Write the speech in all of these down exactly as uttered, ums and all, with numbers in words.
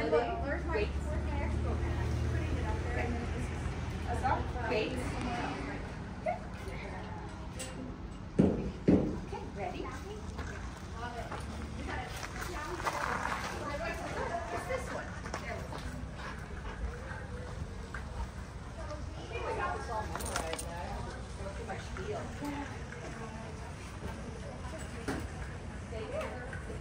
Weights. That's all. Weights. Okay, ready? What's this one? There we go. Okay, we got this all memorized now. I don't have too much feel. Stay there.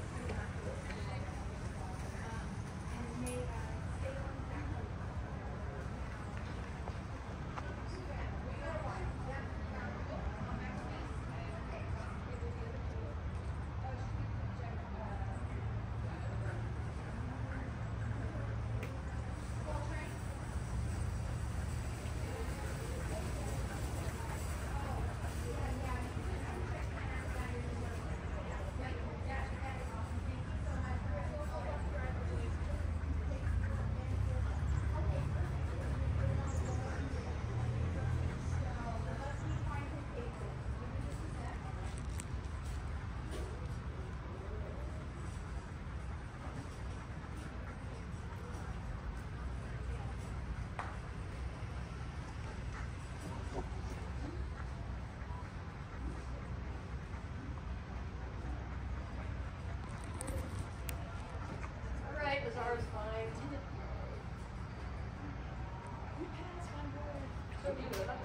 Lazar's fine. So do you